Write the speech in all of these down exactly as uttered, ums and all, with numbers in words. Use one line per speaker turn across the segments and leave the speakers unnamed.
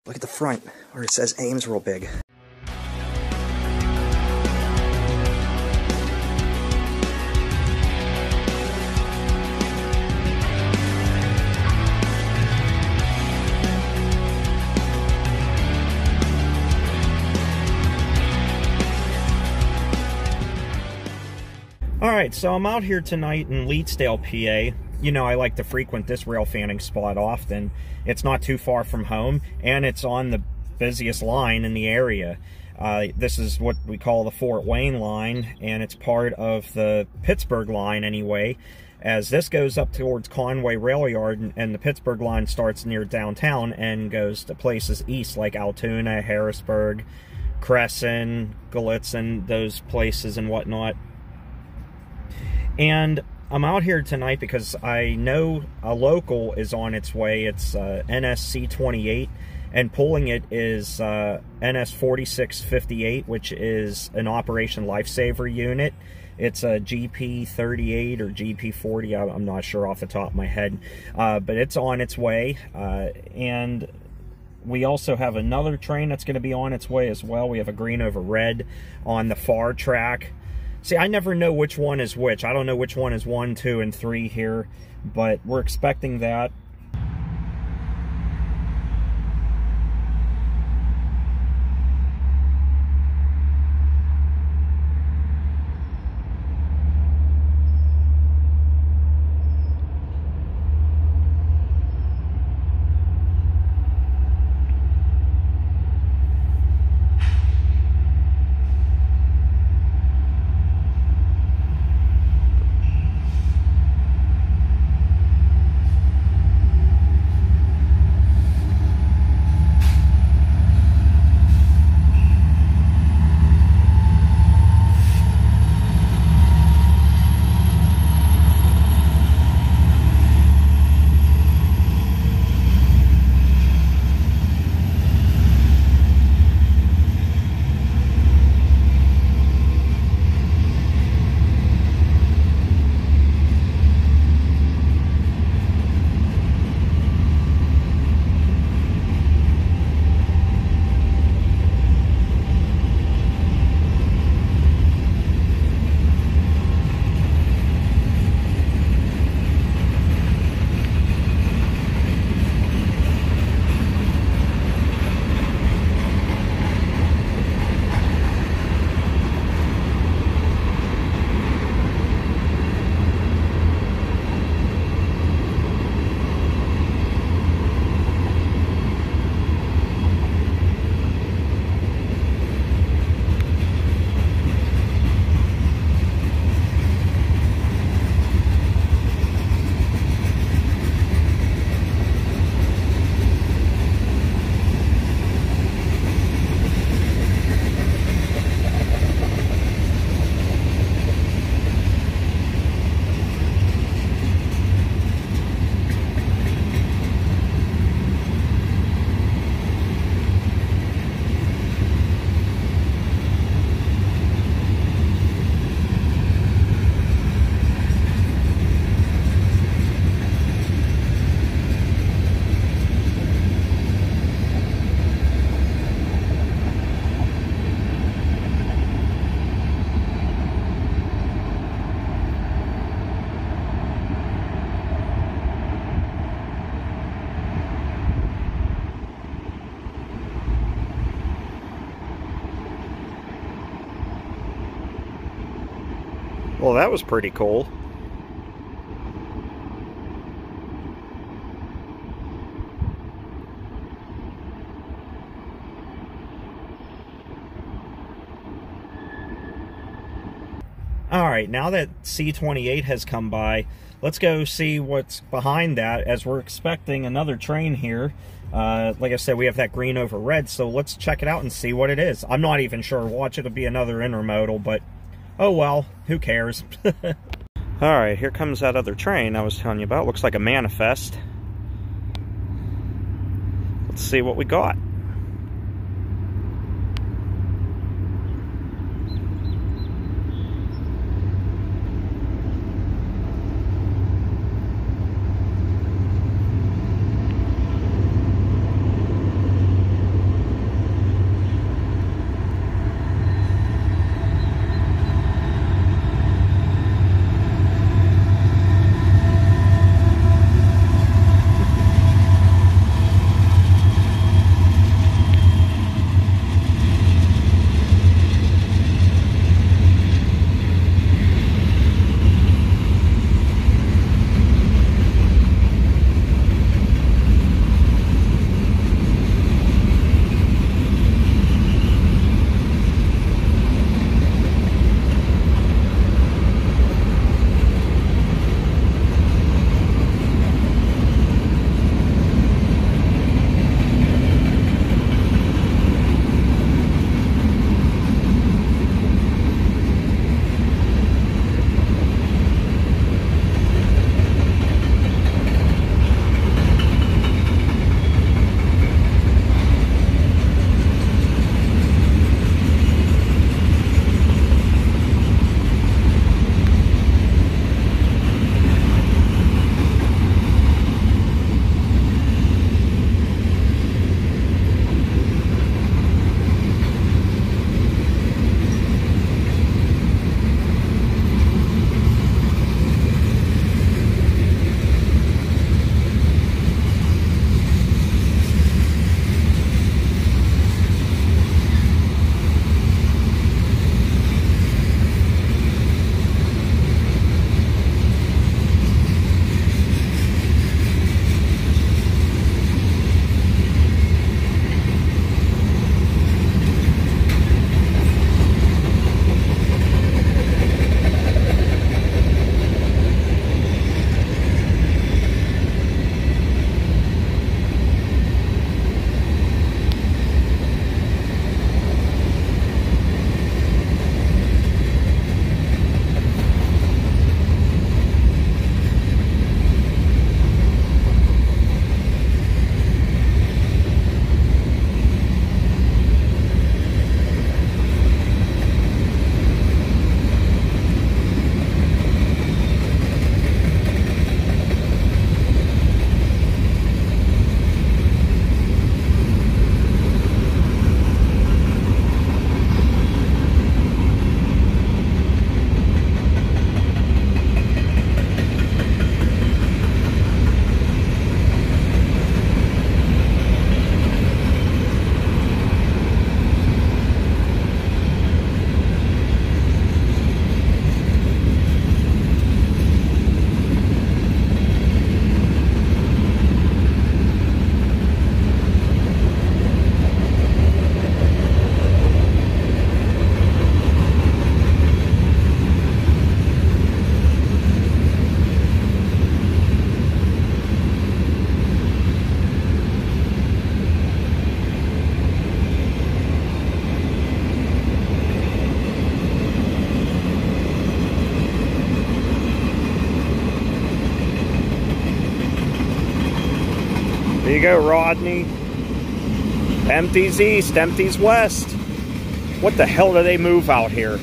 Look at the front where it says Ames real big.
Alright, so I'm out here tonight in Leetsdale, P A. You know, I like to frequent this rail fanning spot often. It's not too far from home, and it's on the busiest line in the area. Uh, this is what we call the Fort Wayne line, and it's part of the Pittsburgh line anyway, as this goes up towards Conway Rail Yard, and the Pittsburgh line starts near downtown and goes to places east like Altoona, Harrisburg, Crescent, Gallitzin, those places and whatnot. And I'm out here tonight because I know a local is on its way. It's uh, N S C twenty-eight, and pulling it is uh, N S forty-six fifty-eight, which is an Operation Lifesaver unit. It's a G P thirty-eight or G P forty, I'm not sure off the top of my head, uh, but it's on its way. Uh, and we also have another train that's going to be on its way as well. We have a green over red on the far track. See, I never know which one is which. I don't know which one is one, two, and three here, but we're expecting that. Well, that was pretty cool. Alright, now that C twenty-eight has come by, let's go see what's behind that, as we're expecting another train here. Uh, like I said, we have that green over red, so let's check it out and see what it is. I'm not even sure. Watch, it'll be another intermodal, but oh well, who cares? Alright, here comes that other train I was telling you about. Looks like a manifest. Let's see what we got. you go, Rodney. Empties east, empties west. What the hell do they move out here?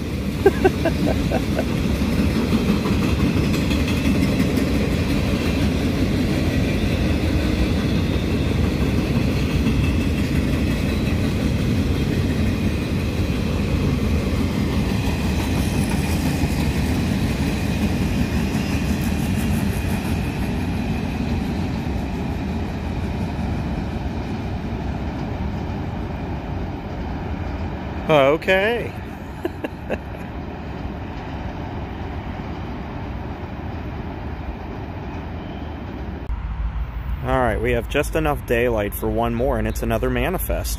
Okay. Alright, we have just enough daylight for one more, and it's another manifest.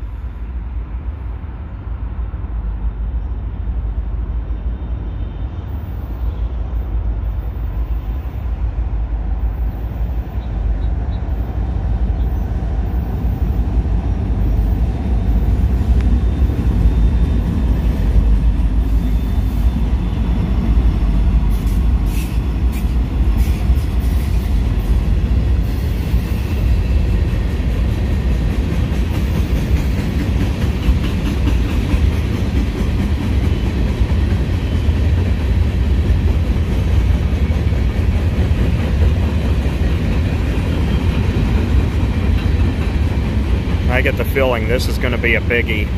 I get the feeling this is going to be a biggie.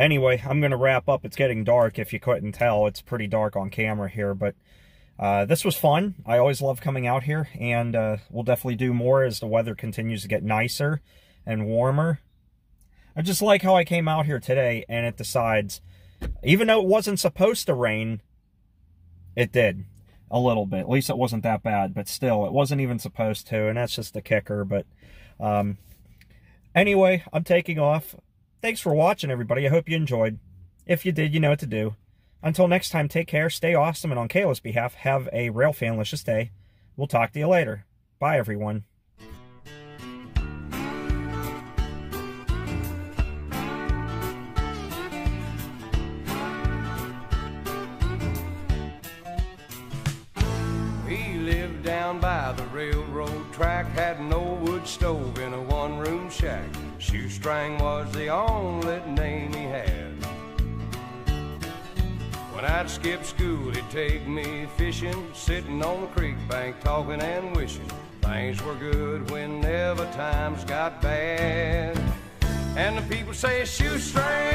anyway, I'm going to wrap up. It's getting dark, if you couldn't tell. It's pretty dark on camera here, but uh, this was fun. I always love coming out here, and uh, we'll definitely do more as the weather continues to get nicer and warmer. I just like how I came out here today, and it decides, even though it wasn't supposed to rain, it did. A little bit. At least it wasn't that bad, but still, it wasn't even supposed to, and that's just the kicker. But um, anyway, I'm taking off. Thanks for watching, everybody. I hope you enjoyed. If you did, you know what to do. Until next time, take care, stay awesome, and on Kayla's behalf, have a railfanlicious day. We'll talk to you later. Bye, everyone.
Down by the railroad track, had an old wood stove in a one-room shack. Shoestring was the only name he had. When I'd skip school, he'd take me fishing, sitting on the creek bank, talking and wishing things were good whenever times got bad. And the people say, shoestring